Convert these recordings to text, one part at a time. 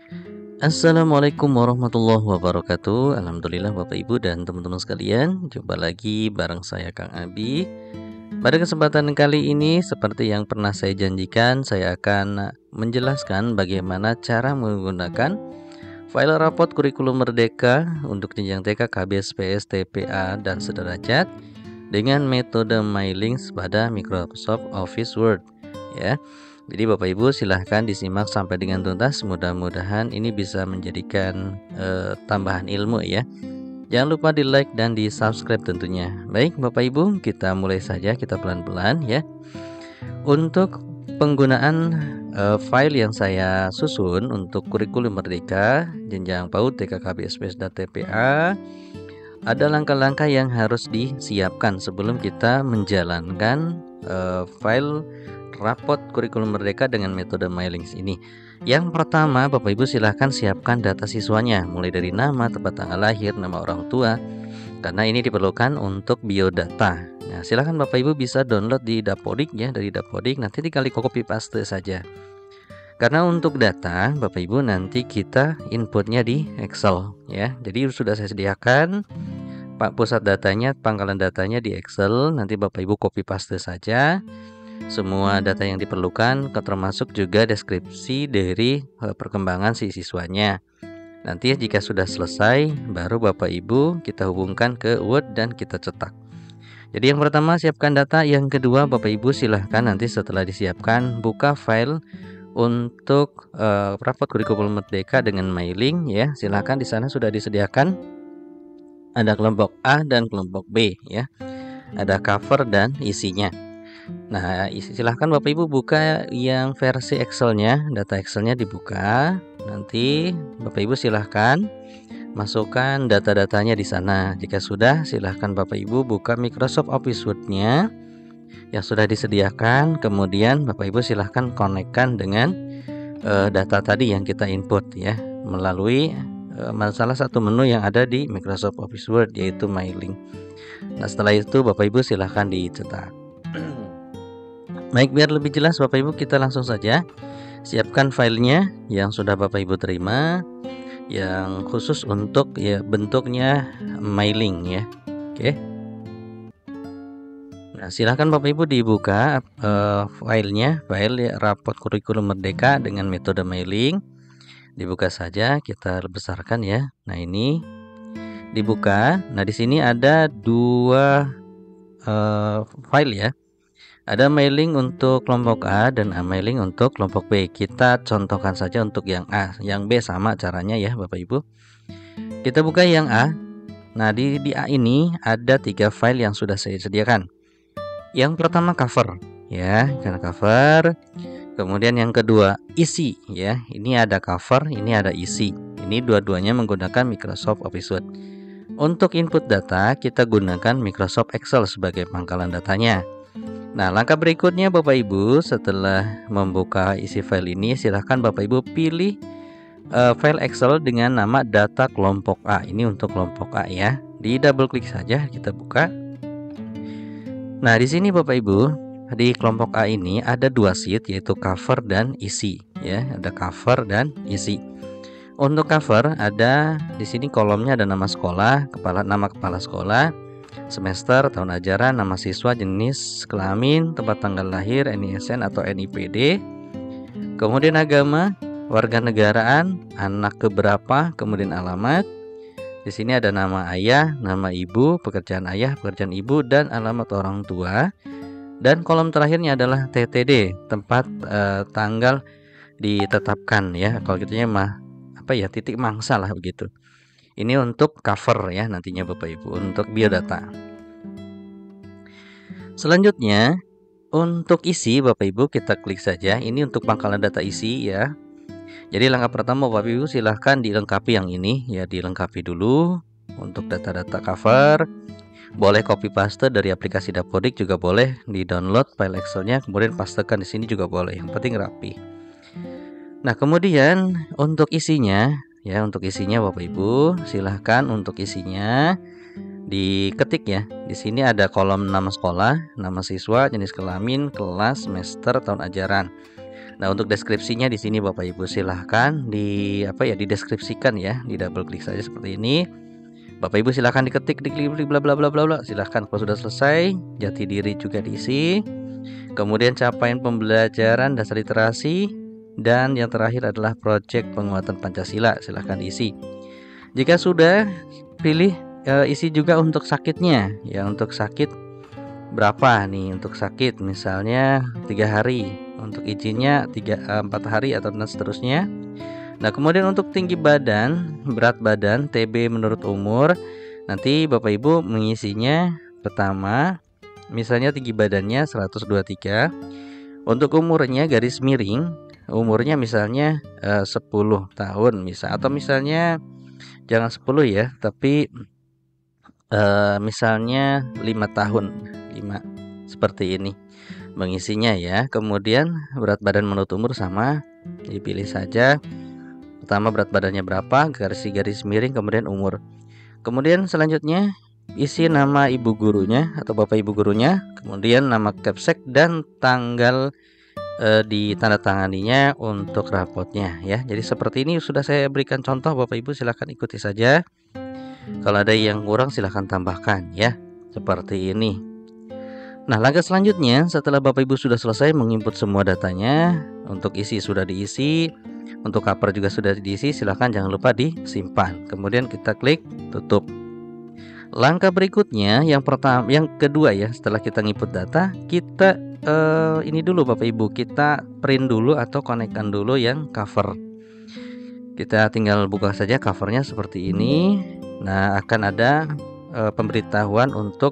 Assalamualaikum warahmatullahi wabarakatuh. Alhamdulillah Bapak Ibu dan teman-teman sekalian, jumpa lagi bareng saya Kang Abi. Pada kesempatan kali ini seperti yang pernah saya janjikan, saya akan menjelaskan bagaimana cara menggunakan file rapot kurikulum merdeka untuk jenjang TK, KBS, PS, TPA dan sederajat dengan metode mailing pada Microsoft Office Word ya. Jadi Bapak Ibu silahkan disimak sampai dengan tuntas. Mudah-mudahan ini bisa menjadikan tambahan ilmu ya. Jangan lupa di like dan di subscribe tentunya. Baik Bapak Ibu, kita mulai saja, kita pelan-pelan ya. Untuk penggunaan file yang saya susun untuk kurikulum merdeka jenjang PAUD, TK, KBS, PS, dan TPA, ada langkah-langkah yang harus disiapkan sebelum kita menjalankan file rapot kurikulum merdeka dengan metode mailing ini. Yang pertama, Bapak Ibu silahkan siapkan data siswanya, mulai dari nama, tempat tanggal lahir, nama orang tua, karena ini diperlukan untuk biodata. Nah, silahkan Bapak Ibu bisa download di Dapodik ya, dari Dapodik, nanti tinggal di copy paste saja. Karena untuk data, Bapak Ibu nanti kita inputnya di Excel ya. Jadi sudah saya sediakan pusat datanya, pangkalan datanya di Excel, nanti Bapak Ibu copy paste saja semua data yang diperlukan, termasuk juga deskripsi dari perkembangan si siswanya. Nanti jika sudah selesai, baru Bapak Ibu kita hubungkan ke Word dan kita cetak. Jadi yang pertama siapkan data, yang kedua Bapak Ibu silahkan nanti setelah disiapkan buka file untuk rapot kurikulum merdeka dengan mailing ya. Silahkan di sana sudah disediakan ada kelompok A dan kelompok B ya. Ada cover dan isinya. Nah, silahkan Bapak Ibu buka yang versi Excel-nya, data Excel-nya dibuka. Nanti Bapak Ibu silahkan masukkan data-datanya di sana. Jika sudah, silahkan Bapak Ibu buka Microsoft Office Word-nya yang sudah disediakan. Kemudian Bapak Ibu silahkan konekkan dengan data tadi yang kita input ya, melalui salah satu menu yang ada di Microsoft Office Word, yaitu mailing. Nah, setelah itu Bapak Ibu silahkan dicetak. Baik, biar lebih jelas Bapak Ibu kita langsung saja siapkan filenya yang sudah Bapak Ibu terima, yang khusus untuk ya bentuknya mailing ya. Oke. Nah, silahkan Bapak Ibu dibuka filenya, file rapot kurikulum merdeka dengan metode mailing. Dibuka saja, kita besarkan ya. Nah, ini dibuka. Nah, di sini ada dua file ya. Ada mailing untuk kelompok A dan mailing untuk kelompok B. Kita contohkan saja untuk yang A, yang B sama caranya ya Bapak Ibu. Kita buka yang A. Nah, di A ini ada 3 file yang sudah saya sediakan. Yang pertama cover ya, karena cover. Kemudian yang kedua isi ya. Ini ada cover, ini ada isi. Ini dua-duanya menggunakan Microsoft Office Word. Untuk input data kita gunakan Microsoft Excel sebagai pangkalan datanya. Nah, langkah berikutnya Bapak Ibu setelah membuka isi file ini, silahkan Bapak Ibu pilih file Excel dengan nama data kelompok A. Ini untuk kelompok A ya. Di double klik saja, kita buka. Nah, di sini Bapak Ibu, di kelompok A ini ada 2 sheet, yaitu cover dan isi ya. Ada cover dan isi. Untuk cover ada di sini kolomnya ada nama sekolah, nama kepala sekolah, semester, tahun ajaran, nama siswa, jenis kelamin, tempat tanggal lahir, NISN atau NIPD. Kemudian agama, warga negaraan, anak keberapa, kemudian alamat. Di sini ada nama ayah, nama ibu, pekerjaan ayah, pekerjaan ibu, dan alamat orang tua. Dan kolom terakhirnya adalah TTD, tempat tanggal ditetapkan ya. Kalau gitunya titik mangsa lah begitu. Ini untuk cover ya nantinya Bapak Ibu, untuk biodata. Selanjutnya untuk isi Bapak Ibu kita klik saja. Ini untuk pangkalan data isi ya. Jadi langkah pertama Bapak Ibu silahkan dilengkapi yang ini ya, dilengkapi dulu untuk data-data cover. Boleh copy paste dari aplikasi Dapodik juga boleh, di download file Excelnya kemudian pastekan di sini juga boleh. Yang penting rapi. Nah, kemudian untuk isinya ya, untuk isinya Bapak Ibu silahkan untuk isinya diketik ya. Di sini ada kolom nama sekolah, nama siswa, jenis kelamin, kelas, semester, tahun ajaran. Nah, untuk deskripsinya di sini Bapak Ibu silahkan dideskripsikan ya, di double klik saja seperti ini. Bapak Ibu silahkan diketik, diklik bla bla bla bla bla. Silahkan kalau sudah selesai, jati diri juga diisi. Kemudian capaian pembelajaran dasar literasi dan yang terakhir adalah proyek penguatan Pancasila. Silahkan diisi. Jika sudah, pilih isi juga untuk sakitnya. Ya, untuk sakit berapa nih untuk sakit? Misalnya 3 hari. Untuk izinnya 4 hari atau dan seterusnya. Nah, kemudian untuk tinggi badan, berat badan, TB menurut umur, nanti Bapak Ibu mengisinya pertama, misalnya tinggi badannya 123, untuk umurnya garis miring, umurnya misalnya 10 tahun atau misalnya jangan 10 ya, tapi misalnya 5 tahun, 5 seperti ini mengisinya ya. Kemudian berat badan menurut umur sama, dipilih saja. Pertama berat badannya berapa, garis miring, kemudian umur. Kemudian selanjutnya isi nama ibu gurunya atau bapak ibu gurunya, kemudian nama Kepsek dan tanggal ditandatanganinya untuk rapotnya ya. Jadi seperti ini sudah saya berikan contoh, Bapak Ibu silahkan ikuti saja. Kalau ada yang kurang silahkan tambahkan ya. Seperti ini. Nah, langkah selanjutnya setelah Bapak Ibu sudah selesai menginput semua datanya, untuk isi sudah diisi, untuk cover juga sudah diisi, silahkan jangan lupa disimpan. Kemudian kita klik tutup. Langkah berikutnya yang kedua ya, setelah kita input data, kita ini dulu Bapak Ibu, kita print dulu atau konekkan dulu yang cover. Kita tinggal buka saja covernya seperti ini. Nah, akan ada pemberitahuan untuk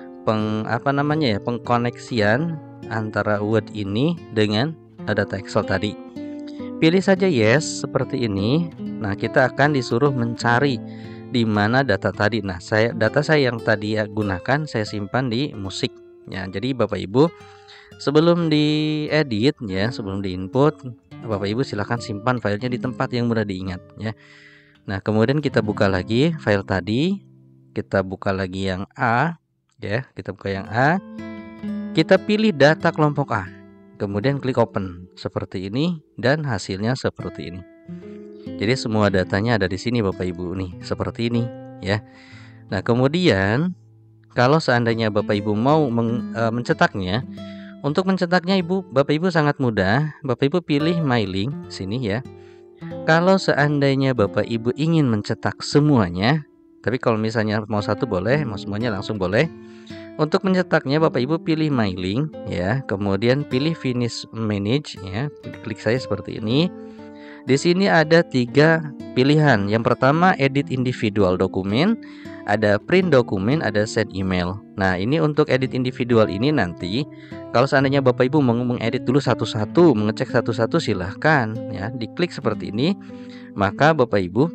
pengkoneksian antara Word ini dengan data Excel tadi. Pilih saja yes seperti ini. Nah, kita akan disuruh mencari di mana data tadi. Nah, data saya yang tadi gunakan saya simpan di musik. Ya, jadi Bapak Ibu sebelum diedit ya, sebelum diinput, Bapak Ibu silahkan simpan filenya di tempat yang mudah diingat ya. Nah, kemudian kita buka lagi file tadi. Kita buka lagi yang A. Ya, kita buka yang A. Kita pilih data kelompok A. Kemudian klik open seperti ini dan hasilnya seperti ini. Jadi semua datanya ada di sini Bapak Ibu nih, seperti ini ya. Nah, kemudian kalau seandainya Bapak Ibu mau mencetaknya, untuk mencetaknya Bapak Ibu sangat mudah. Bapak Ibu pilih My Link sini ya. Kalau seandainya Bapak Ibu ingin mencetak semuanya, tapi kalau misalnya mau satu boleh, mau semuanya langsung boleh. Untuk mencetaknya Bapak Ibu pilih My Link ya, kemudian pilih Finish Manage ya, klik saya seperti ini. Di sini ada 3 pilihan. Yang pertama edit individual dokumen, ada print dokumen, ada send email. Nah, ini untuk edit individual ini nanti kalau seandainya Bapak Ibu mau mengedit dulu satu-satu, mengecek satu-satu, silahkan ya, diklik seperti ini. Maka Bapak Ibu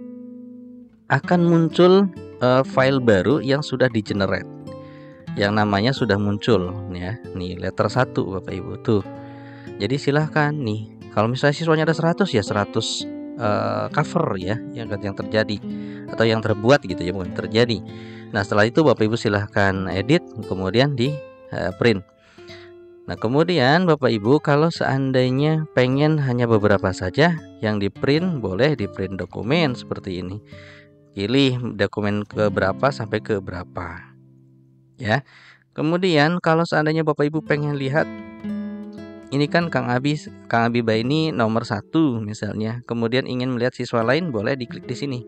akan muncul file baru yang sudah di-generate, yang namanya sudah muncul ya. Nih letter 1 Bapak Ibu tuh. Jadi silahkan nih, kalau misalnya siswanya ada 100 ya 100 cover ya yang terjadi atau yang terbuat gitu ya, bukan terjadi. Nah, setelah itu Bapak Ibu silahkan edit kemudian di print. Nah, kemudian Bapak Ibu kalau seandainya pengen hanya beberapa saja yang di print, boleh di print dokumen seperti ini. Pilih dokumen ke berapa sampai ke berapa ya. Kemudian kalau seandainya Bapak Ibu pengen lihat ini kan Kang Abi Bay ini nomor 1 misalnya, kemudian ingin melihat siswa lain, boleh diklik di sini.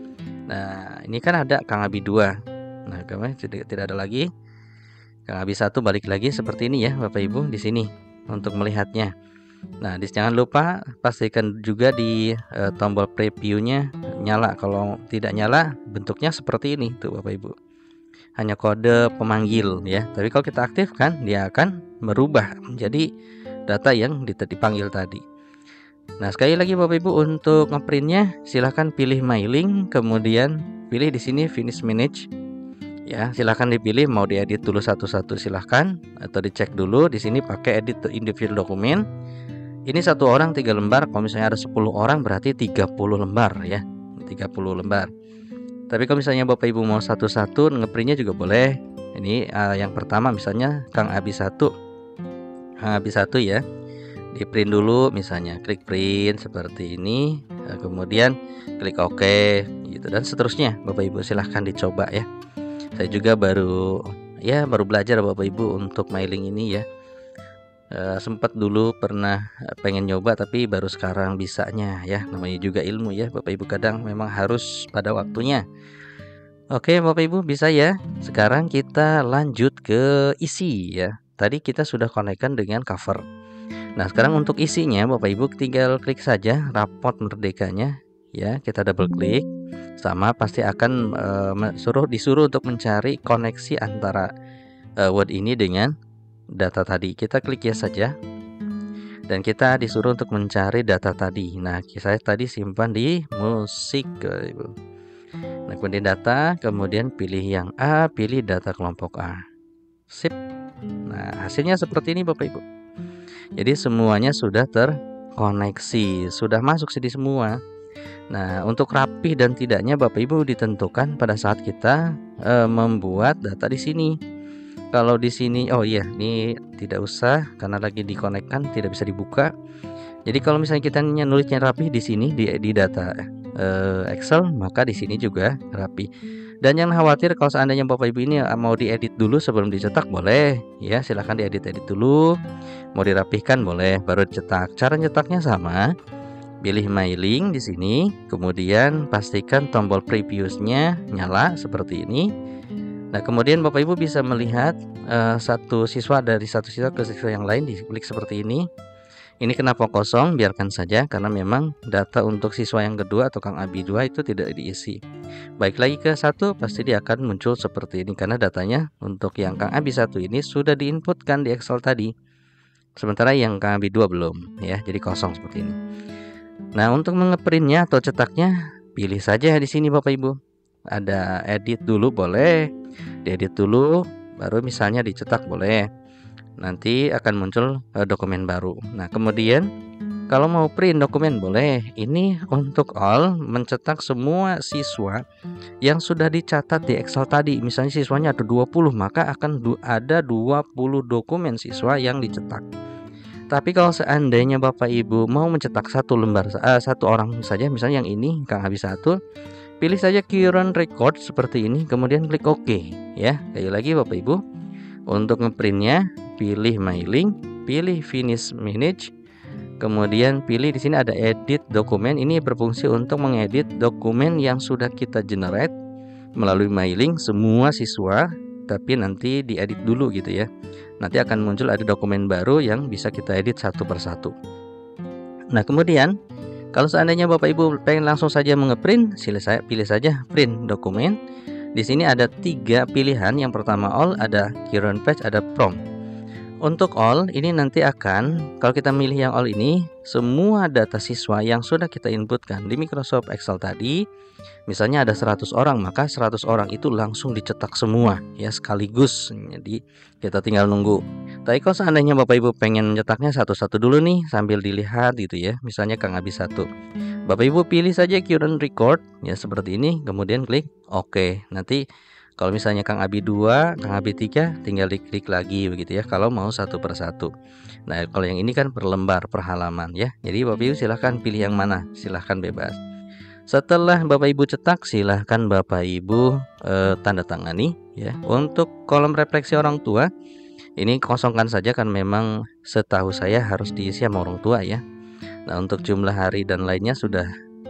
Nah, ini kan ada Kang Abi 2. Nah, kemarin tidak ada lagi. Kang Abi 1 balik lagi seperti ini ya Bapak Ibu di sini untuk melihatnya. Nah, jangan lupa pastikan juga di tombol previewnya nyala. Kalau tidak nyala bentuknya seperti ini tuh Bapak Ibu. Hanya kode pemanggil ya. Tapi kalau kita aktifkan, dia akan merubah menjadi data yang dipanggil tadi. Nah, sekali lagi Bapak Ibu untuk ngeprintnya silahkan pilih My Link, kemudian pilih di sini Finish Manage. Ya, silahkan dipilih mau diedit dulu satu-satu silahkan, atau dicek dulu di sini pakai edit individual dokumen. Ini 1 orang 3 lembar, kalau misalnya ada 10 orang berarti 30 lembar ya. 30 lembar. Tapi kalau misalnya Bapak Ibu mau satu-satu ngeprintnya juga boleh. Ini yang pertama misalnya Kang Abi 1. Kang Abi 1 ya. di print dulu, misalnya klik print seperti ini, kemudian klik OK gitu, dan seterusnya. Bapak Ibu silahkan dicoba ya. Saya juga baru belajar Bapak Ibu untuk mailing ini ya. Sempat dulu pernah pengen nyoba tapi baru sekarang bisanya ya. Namanya juga ilmu ya Bapak Ibu, kadang memang harus pada waktunya. Oke Bapak Ibu, bisa ya. Sekarang kita lanjut ke isi ya. Tadi kita sudah konekkan dengan cover. Nah sekarang untuk isinya Bapak Ibu tinggal klik saja raport merdekanya ya. Kita double klik, sama pasti akan disuruh untuk mencari koneksi antara Word ini dengan data tadi. Kita klik ya saja, dan kita disuruh untuk mencari data tadi. Nah saya tadi simpan di musik Ibu. Nah kemudian data, kemudian pilih yang A, pilih data kelompok A. Sip. Nah hasilnya seperti ini Bapak Ibu. Jadi semuanya sudah terkoneksi, sudah masuk sini semua. Nah untuk rapih dan tidaknya Bapak Ibu ditentukan pada saat kita membuat data di sini. Kalau di sini, oh iya, ini tidak usah karena lagi dikonekkan, tidak bisa dibuka. Jadi kalau misalnya kita nulisnya rapi di sini di data Excel, maka di sini juga rapi. Dan jangan khawatir kalau seandainya Bapak Ibu ini mau diedit dulu sebelum dicetak, boleh ya, silahkan diedit dulu. Mau dirapihkan boleh, baru dicetak. Cara nyetaknya sama. Pilih mailing di sini, kemudian pastikan tombol preview-nya nyala seperti ini. Nah kemudian Bapak Ibu bisa melihat satu siswa dari satu siswa ke siswa yang lain, diklik seperti ini. Ini kenapa kosong? Biarkan saja karena memang data untuk siswa yang kedua atau Kang Abi 2 itu tidak diisi. Baik lagi ke satu, pasti dia akan muncul seperti ini karena datanya untuk yang Kang Abi 1 ini sudah diinputkan di Excel tadi. Sementara yang Kang Abi 2 belum ya, jadi kosong seperti ini. Nah untuk mengeprintnya atau cetaknya, pilih saja di sini Bapak Ibu. Ada edit dulu boleh, diedit dulu, baru misalnya dicetak boleh. Nanti akan muncul dokumen baru. Nah kemudian kalau mau print dokumen boleh. Ini untuk all, mencetak semua siswa yang sudah dicatat di Excel tadi. Misalnya siswanya ada 20, maka akan ada 20 dokumen siswa yang dicetak. Tapi kalau seandainya Bapak Ibu mau mencetak satu lembar, satu orang saja, misalnya yang ini Kang Habis 1, pilih saja current record seperti ini, kemudian klik OK ya. Sekali lagi Bapak Ibu, untuk ngeprintnya pilih mailing, pilih finish manage, kemudian pilih di sini ada edit dokumen. Ini berfungsi untuk mengedit dokumen yang sudah kita generate melalui mailing semua siswa, tapi nanti diedit dulu gitu ya. Nanti akan muncul ada dokumen baru yang bisa kita edit satu persatu. Nah kemudian kalau seandainya Bapak Ibu pengen langsung saja mengeprint, pilih saja print dokumen. Di sini ada 3 pilihan. Yang pertama all, ada current page, ada prompt. Untuk all ini nanti akan, kalau kita milih yang all ini, semua data siswa yang sudah kita inputkan di Microsoft Excel tadi, misalnya ada 100 orang, maka 100 orang itu langsung dicetak semua ya sekaligus. Jadi kita tinggal nunggu. Tapi kalau seandainya Bapak Ibu pengen nyetaknya satu-satu dulu nih sambil dilihat gitu ya, misalnya Kang Abi 1, Bapak Ibu pilih saja current record ya seperti ini, kemudian klik OK. Nanti kalau misalnya Kang Abi 2, Kang Abi 3 tinggal diklik lagi begitu ya, kalau mau satu persatu. Nah kalau yang ini kan per lembar, per halaman ya. Jadi Bapak Ibu silahkan pilih yang mana, silahkan bebas. Setelah Bapak Ibu cetak, silahkan Bapak Ibu tanda tangani ya. Untuk kolom refleksi orang tua, ini kosongkan saja kan memang setahu saya harus diisi sama orang tua ya. Nah untuk jumlah hari dan lainnya sudah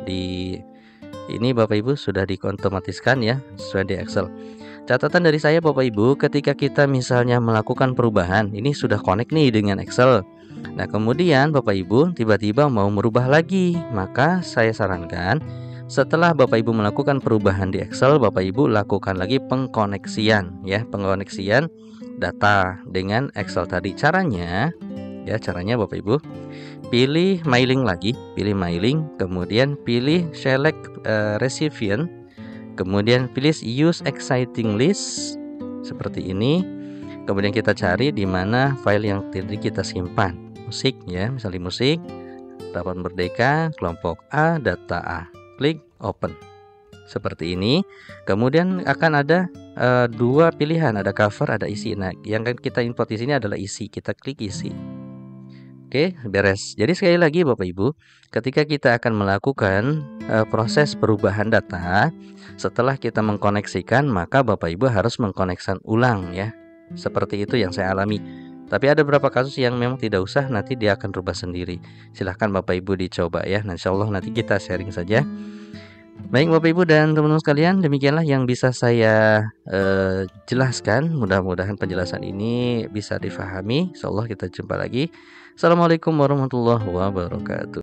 ini Bapak Ibu sudah diotomatiskan ya sesuai di Excel. Catatan dari saya Bapak Ibu, ketika kita misalnya melakukan perubahan, ini sudah connect nih dengan Excel. Nah kemudian Bapak Ibu tiba-tiba mau merubah lagi, maka saya sarankan setelah Bapak Ibu melakukan perubahan di Excel, Bapak Ibu lakukan lagi pengkoneksian ya, pengkoneksian data dengan Excel tadi. Caranya Bapak Ibu pilih mailing lagi, pilih mailing, kemudian pilih select recipient, kemudian pilih use exciting list seperti ini. Kemudian kita cari di mana file yang tadi kita simpan, musik ya, misalnya musik, raport merdeka, kelompok A, data A. Klik open seperti ini. Kemudian akan ada 2 pilihan, ada cover, ada isi. Nah yang kita import di sini adalah isi, kita klik isi. Oke, beres. Jadi sekali lagi Bapak Ibu, ketika kita akan melakukan proses perubahan data, setelah kita mengkoneksikan, maka Bapak Ibu harus mengkoneksikan ulang ya. Seperti itu yang saya alami. Tapi ada beberapa kasus yang memang tidak usah, nanti dia akan rubah sendiri. Silahkan Bapak Ibu dicoba ya. Nah, insya Allah nanti kita sharing saja. Baik Bapak Ibu dan teman-teman sekalian, demikianlah yang bisa saya jelaskan. Mudah-mudahan penjelasan ini bisa difahami. Insya Allah kita jumpa lagi. Assalamualaikum warahmatullahi wabarakatuh.